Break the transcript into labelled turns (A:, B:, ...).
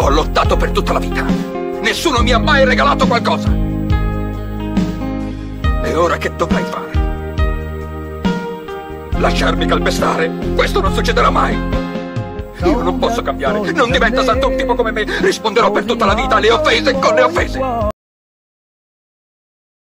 A: Ho lottato per tutta la vita. Nessuno mi ha mai regalato qualcosa. E ora che dovrai fare? Lasciarmi calpestare? Questo non succederà mai. Io non posso cambiare. Non diventa santo un tipo come me. Risponderò per tutta la vita alle offese con le offese.